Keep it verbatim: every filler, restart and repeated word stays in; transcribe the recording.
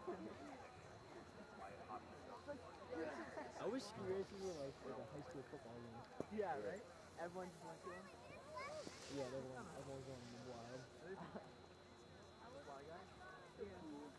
I wish ski races were like like a high school football game. Yeah, right? Everyone just went to them. Yeah, everyone, everyone's going wild. Fly guy? Yeah.